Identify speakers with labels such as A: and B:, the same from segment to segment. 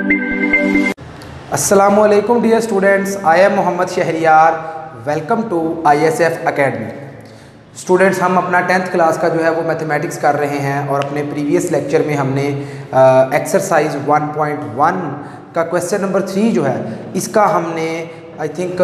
A: अस्सलामुअलैकुम dear students, I am Mohammad Shahryar. Welcome to ISF academy. Students, हम अपना 10th क्लास का जो है वो मैथमेटिक्स कर रहे हैं और अपने प्रीवियस लेक्चर में हमने एक्सरसाइज 1.1 का क्वेश्चन नंबर 3 जो है इसका हमने I think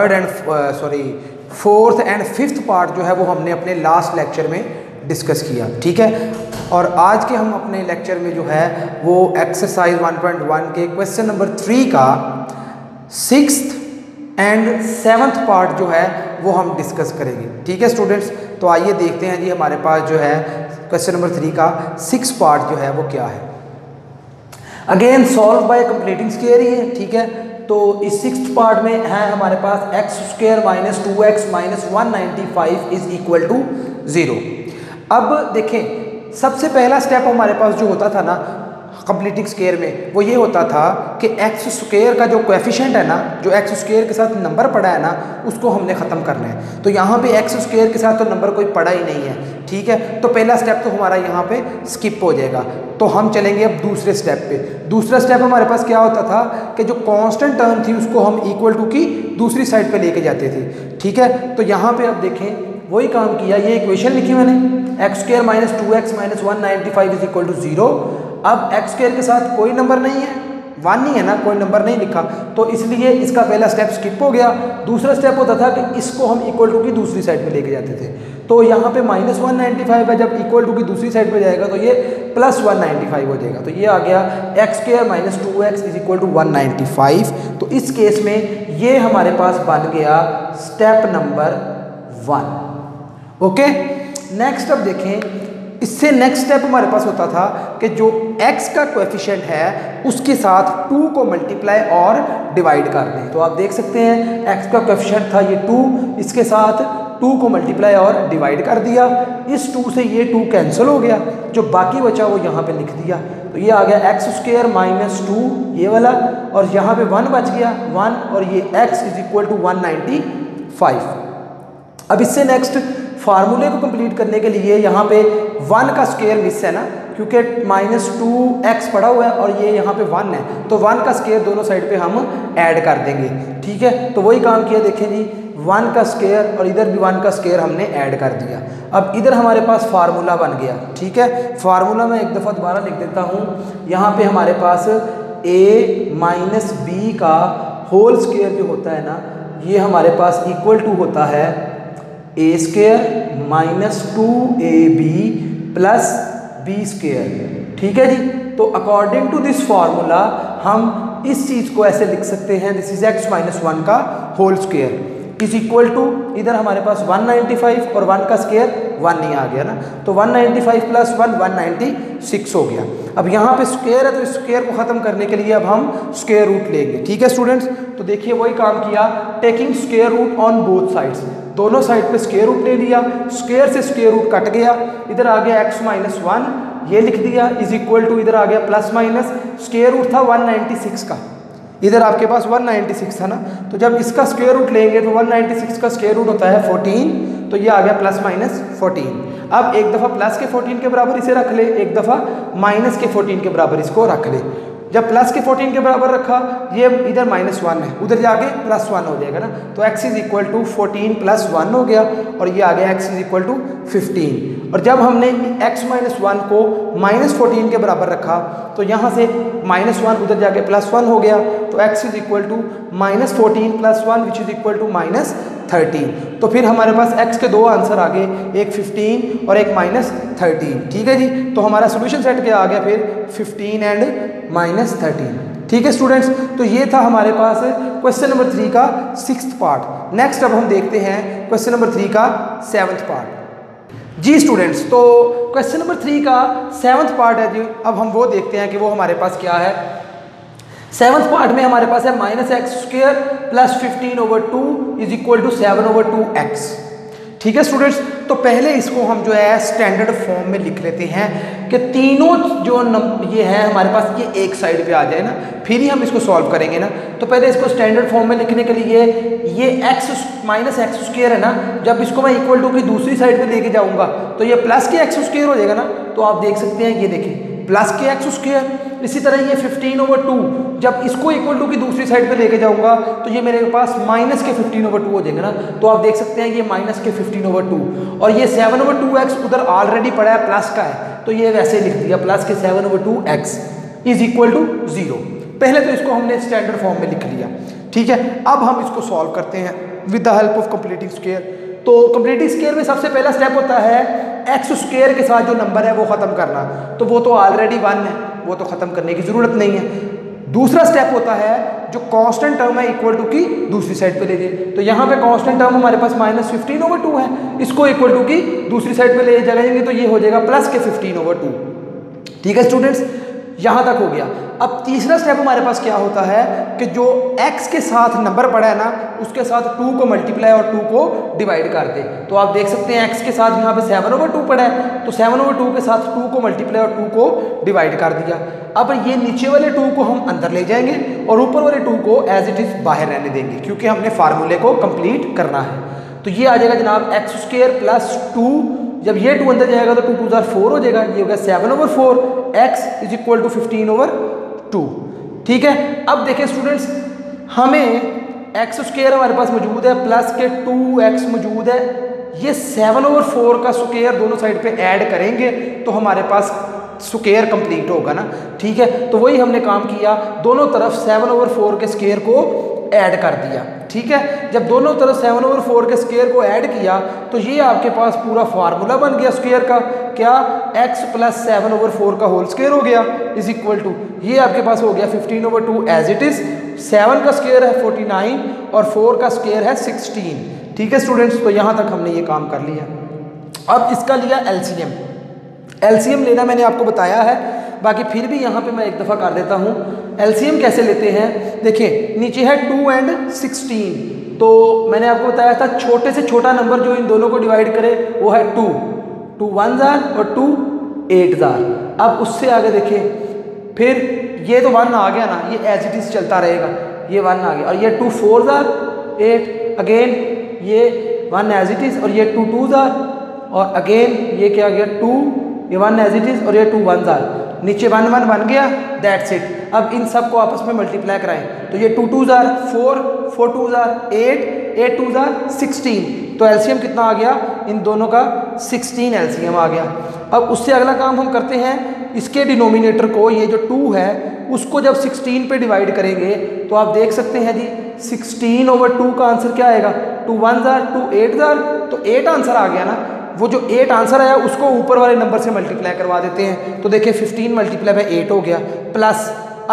A: fourth and fifth part जो है वो हमने अपने लास्ट लेक्चर में डिस्कस किया। ठीक है, और आज के हम अपने लेक्चर में जो है वो एक्सरसाइज 1.1 के क्वेश्चन नंबर 3 का 6th एंड 7th पार्ट जो है वो हम डिस्कस करेंगे। ठीक है स्टूडेंट्स, तो आइए देखते हैं जी हमारे पास जो है क्वेश्चन नंबर 3 का 6th पार्ट जो है वो क्या है। Again solve by completing square ही है। ठीक है, तो इस 6th पार्ट में है हमारे पास x² - 2x - 195 is equal to 0। अब देखें, सबसे पहला स्टेप हमारे पास जो होता था ना कंप्लीटिंग स्क्वायर में, वो ये होता था कि x² का जो कोएफिशिएंट है ना, जो x² के साथ नंबर पड़ा है ना, उसको हमने ख़त्म करना है। तो यहाँ पे x² के साथ तो नंबर कोई पड़ा ही नहीं है। ठीक है, तो पहला स्टेप तो हमारा यहाँ पे स्किप हो जाएगा। तो हम चलेंगे अब दूसरे स्टेप पे। दूसरा स्टेप हमारे पास क्या होता था कि जो कांस्टेंट टर्म थी उसको हम इक्वल टू की दूसरी साइड पे लेके जाते थे। ठीक है, तो यहाँ पे अब देखें वही काम किया, ये इक्वेशन लिखी मैंने, x² - 2x - 195 is equal to 0। अब x² के साथ कोई नंबर नहीं है, 1 ही है ना, कोई नंबर नहीं लिखा, तो इसलिए इसका पहला स्टेप स्किप हो गया। दूसरा स्टेप होता था कि इसको हम इक्वल टू की दूसरी साइड पे लेके जाते थे। तो यहाँ पे -195 है, जब इक्वल टू की दूसरी साइड पे जाएगा तो ये +195 हो जाएगा। तो ये आ गया x² - 2x is equal to 195। तो इस केस में ये हमारे पास बन गया स्टेप नंबर 1। ओके, नेक्स्ट अब देखें, इससे नेक्स्ट स्टेप हमारे पास होता था कि जो x का कोएफिशिएंट है उसके साथ 2 को मल्टीप्लाई और डिवाइड कर दें। तो आप देख सकते हैं x का कोएफिशिएंट था ये 2, इसके साथ 2 को मल्टीप्लाई और डिवाइड कर दिया। इस 2 से ये 2 कैंसिल हो गया, जो बाकी बचा वो यहाँ पे लिख दिया। तो ये आ गया x² - 2 ये वाला, और यहाँ पे 1 बच गया 1, और ये x इज इक्वल टू 195। अब इससे नेक्स्ट फार्मूले को कंप्लीट करने के लिए यहाँ पे 1 का स्क्वायर मिस है ना, क्योंकि -2x पड़ा हुआ है और ये यहाँ पे 1 है, तो 1 का स्क्वायर दोनों साइड पे हम ऐड कर देंगे। ठीक है, तो वही काम किया, देखें जी 1 का स्क्वायर और इधर भी 1 का स्क्वायर हमने ऐड कर दिया। अब इधर हमारे पास फार्मूला बन गया। ठीक है, फार्मूला मैं एक दफ़ा दोबारा लिख देता हूँ। यहाँ पे हमारे पास a - b का होल स्क्वायर जो होता है ना, ये हमारे पास इक्वल टू होता है a² - 2ab प्लस b²। ठीक है जी, तो अकॉर्डिंग टू दिस फार्मूला हम इस चीज़ को ऐसे लिख सकते हैं, दिस इज x - 1 का whole square is equal to, इधर हमारे पास 195 और 1 का स्क्वायर 1 नहीं आ गया ना, तो 195 + 1 196 हो गया। अब यहाँ पे स्क्वायर है तो इस स्क्वायर को ख़त्म करने के लिए अब हम स्क्वायर रूट लेंगे। ठीक है स्टूडेंट्स, तो देखिए वही काम किया, taking square root on both sides, दोनों साइड पे स्क्वायर रूट ले लिया, स्क्वायर से स्क्वायर रूट कट गया, इधर आ गया x - 1 ये लिख दिया इज इक्वल टू, इधर आ गया प्लस माइनस, स्क्वायर रूट था 196 का, इधर आपके पास 196 था ना, तो जब इसका स्क्वायर रूट लेंगे तो 196 का स्क्वायर रूट होता है 14, तो ये आ गया +-14। अब एक दफ़ा प्लस के 14 के बराबर इसे रख ले, एक दफ़ा माइनस के 14 के बराबर इसको रख ले। जब प्लस के 14 के बराबर रखा, ये इधर -1 है, उधर जाके +1 हो जाएगा ना, तो x इज इक्वल टू 14 + 1 हो गया, और ये आ गया x इज इक्वल टू 15। और जब हमने x - 1 को -14 के बराबर रखा, तो यहाँ से -1 उधर जाके +1 हो गया, तो x is equal to -14 + 1 which is equal to -13। तो फिर हमारे पास x के दो आंसर आ गए, एक 15 और एक -13। ठीक है जी, तो हमारा सोल्यूशन सेट क्या आ गया फिर 15 एंड -13। ठीक है स्टूडेंट्स, तो ये था हमारे पास क्वेश्चन नंबर 3 का 6th पार्ट। नेक्स्ट अब हम देखते हैं क्वेश्चन नंबर 3 का 7th पार्ट। जी स्टूडेंट्स, तो क्वेश्चन नंबर 3 का 7th पार्ट है जी। अब हम वो देखते हैं कि वो हमारे पास क्या है। 7th पार्ट में हमारे पास है -x² + 15/2 is equal to 7/2x। ठीक है स्टूडेंट्स, तो पहले इसको हम जो है स्टैंडर्ड फॉर्म में लिख लेते हैं कि तीनों जो ये है हमारे पास ये एक साइड पे आ जाए ना, फिर ही हम इसको सॉल्व करेंगे ना। तो पहले इसको स्टैंडर्ड फॉर्म में लिखने के लिए ये x -x² है ना, जब इसको मैं इक्वल टू की दूसरी साइड पे लेके जाऊंगा तो ये प्लस के x² हो जाएगा ना। तो आप देख सकते हैं, ये देखें प्लस के एक्स स्क्वायर। इसी तरह ये 15/2 जब इसको इक्वल टू की दूसरी साइड पे लेके जाऊंगा तो ये मेरे पास माइनस के 15/2 हो जाएंगे ना। तो आप देख सकते हैं ये माइनस के 15/2 और ये 7/2x उधर ऑलरेडी पड़ा है, प्लस का है, तो ये वैसे लिख दिया प्लस के 7/2x इज इक्वल टू 0। पहले तो इसको हमने स्टैंडर्ड फॉर्म में लिख लिया, ठीक है। अब हम इसको सॉल्व करते हैं with the help of completing square. तो कंप्लीटिंग स्क्वायर में सबसे पहला स्टेप होता है एक्स स्क्वायर के साथ जो नंबर है वो ख़त्म करना, तो वो तो ऑलरेडी 1 है, वो तो ख़त्म करने की ज़रूरत नहीं है। दूसरा स्टेप होता है जो कांस्टेंट टर्म है इक्वल टू की दूसरी साइड पे ले जाए। तो यहाँ पे कांस्टेंट टर्म हमारे पास -15/2 है, इसको इक्वल टू की दूसरी साइड पे ले जाएंगे तो ये हो जाएगा प्लस के 15/2। ठीक है स्टूडेंट्स, यहाँ तक हो गया। अब तीसरा स्टेप हमारे पास क्या होता है कि जो x के साथ नंबर पड़ा है ना उसके साथ 2 को मल्टीप्लाई और 2 को डिवाइड कर दे। तो आप देख सकते हैं x के साथ यहाँ पे 7/2 पड़ा है, तो 7/2 के साथ 2 को मल्टीप्लाई और 2 को डिवाइड कर दिया। अब ये नीचे वाले 2 को हम अंदर ले जाएंगे और ऊपर वाले 2 को एज इट इज बाहर रहने देंगे क्योंकि हमने फार्मूले को कंप्लीट करना है। तो ये आ जाएगा जनाब x² प्लस 2, जब ये 2 अंदर जाएगा तो 2 2 जार 4 हो जाएगा, ये हो गया 7/4 x इज इक्वल टू 15/2। ठीक है, अब देखें स्टूडेंट्स, हमें x² हमारे पास मौजूद है, प्लस के 2x मौजूद है, ये 7/4 का स्क्वायर दोनों साइड पे ऐड करेंगे तो हमारे पास स्क्वायर कंप्लीट होगा ना। ठीक है, तो वही हमने काम किया, दोनों तरफ 7/4 के स्क्वायर को ऐड कर दिया। ठीक है, जब दोनों तरफ 7/4 के स्क्वायर को ऐड किया तो ये आपके पास पूरा फार्मूला बन गया स्क्वायर का, क्या x प्लस 7/4 का होल स्क्वायर हो गया इज इक्वल टू, ये आपके पास हो गया 15/2 एज इट इज, 7 का स्क्वायर है 49 और 4 का स्क्वायर है 16। ठीक है स्टूडेंट्स, तो यहाँ तक हमने ये काम कर लिया। अब इसका लिया एलसीएम। एलसीएम लेना मैंने आपको बताया है, बाकी फिर भी यहाँ पे मैं एक दफ़ा कर देता हूँ। एलसीएम कैसे लेते हैं, देखिए नीचे है 2 और 16, तो मैंने आपको बताया था छोटे से छोटा नंबर जो इन दोनों को डिवाइड करे वो है 2 1 जार और 2 8 जार। अब उससे आगे देखिए, फिर ये तो 1 आ गया ना, ये एज इट इज चलता रहेगा, ये 1 आ गया, और ये 2 4 जार 8, अगेन ये 1 एज इट इज, और ये 2 2 जार, और अगेन ये क्या गया 2, ये 1 एज इट इज, और ये 2 1 जार, नीचे 1 1 बन गया, दैट्स इट। अब इन सब को आपस में मल्टीप्लाई कराएं तो ये 2 2 जार 4, 4 2 जार 8, 8 2 जार 16, तो एलसीएम कितना आ गया इन दोनों का 16 एलसीएम आ गया। अब उससे अगला काम हम करते हैं, इसके डिनोमिनेटर को, ये जो 2 है उसको जब 16 पे डिवाइड करेंगे तो आप देख सकते हैं जी 16/2 का आंसर क्या आएगा, 2 1 जार 2 8 जार, तो 8 आंसर आ गया ना। वो जो 8 आंसर आया उसको ऊपर वाले नंबर से मल्टीप्लाई करवा देते हैं, तो देखिए 15 मल्टीप्लाई बाय 8 हो गया, प्लस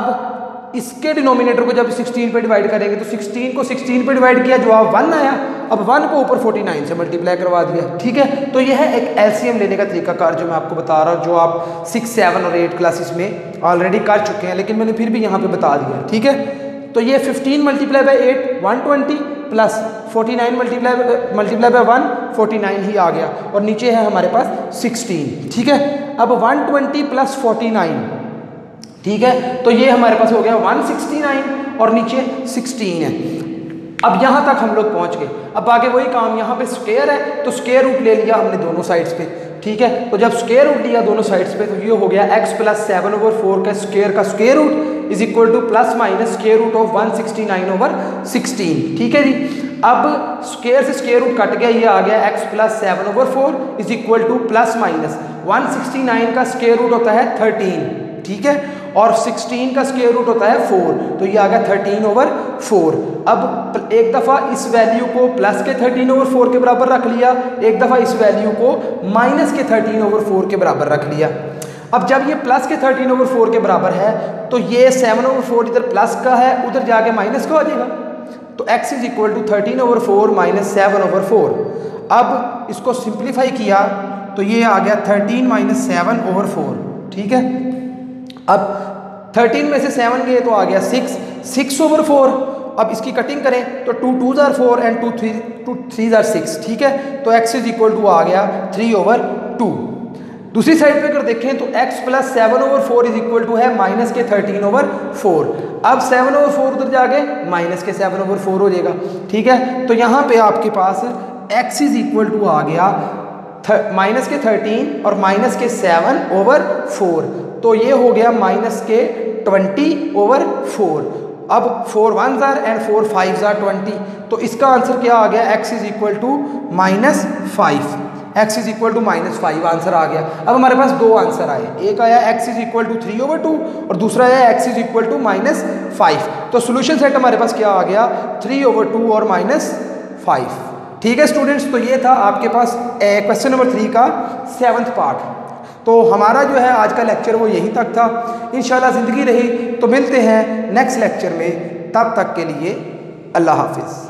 A: अब इसके डिनोमिनेटर को जब 16 पे डिवाइड करेंगे तो 16 को 16 पे डिवाइड किया, जवाब 1 आया, अब 1 को ऊपर 49 से मल्टीप्लाई करवा दिया। ठीक है, तो यह है एक एलसीएम लेने का तरीकाकार जो मैं आपको बता रहा हूँ, जो आप 6, 7 और 8 क्लासेस में ऑलरेडी कर चुके हैं, लेकिन मैंने फिर भी यहाँ पे बता दिया। ठीक है, तो ये 15 multiply by 8 120 plus 49 multiply by 1 49 ही आ गया, और नीचे है हमारे पास 16। ठीक है, अब 120 प्लस 49, ठीक है, तो ये हमारे पास हो गया 169 और नीचे 16 है। अब यहाँ तक हम लोग पहुँच गए। अब आगे वही काम, यहाँ पे स्क्वायर है तो स्क्वायर रूट ले लिया हमने दोनों साइड्स पे। ठीक है, तो जब स्क्वायर रूट लिया दोनों साइड्स पे तो ये हो गया x प्लस 7/4 का square root is equal to plus minus square root of 169/16। ठीक है जी, अब स्क्वायर से स्क्वायर रूट कट गया, ये आ गया x plus 7/4 is equal to plus minus 169 का स्क्वायर रूट होता है 13। ठीक है, और 16 का स्क्वायर रूट होता है 4, तो ये आ गया 13/4। अब एक दफ़ा इस वैल्यू को प्लस के 13/4 के बराबर रख लिया, एक दफ़ा इस वैल्यू को माइनस के 13/4 के बराबर रख लिया। अब जब ये प्लस के 13/4 के बराबर है तो ये 7/4 इधर प्लस का है, उधर जाके माइनस का हो जाएगा, तो x is equal to 13/4 minus 7/4। अब इसको सिंप्लीफाई किया तो ये आ गया 13 माइनस 7/4। ठीक है, अब 13 में से 7 गए तो आ गया 6/4। अब इसकी कटिंग करें तो 2 2 जार 4 एंड 2 3 जार 6। ठीक है, तो x इज इक्वल टू आ गया 3/2। दूसरी साइड पे अगर देखें तो x plus 7/4 is equal to है माइनस के 13/4। अब 7/4 उधर जाके माइनस के 7/4 हो जाएगा। ठीक है, तो यहाँ पे आपके पास x इज इक्वल टू आ गया माइनस के 13 और माइनस के 7/4। तो ये हो गया -20/4। अब 4 1s are and 4 5s are 20, तो इसका आंसर क्या आ गया, x is equal to -5, x is equal to -5 answer आ गया। अब हमारे पास दो आंसर आए, एक आया x इज इक्वल टू 3/2 और दूसरा आया x इज इक्वल टू -5। तो सोल्यूशन सेट हमारे पास क्या आ गया, 3/2 और -5। ठीक है स्टूडेंट्स, तो ये था आपके पास क्वेश्चन नंबर 3 का 7th पार्ट। तो हमारा जो है आज का लेक्चर वो यहीं तक था। इंशाल्लाह ज़िंदगी रही तो मिलते हैं नेक्स्ट लेक्चर में, तब तक के लिए अल्लाह हाफिज़।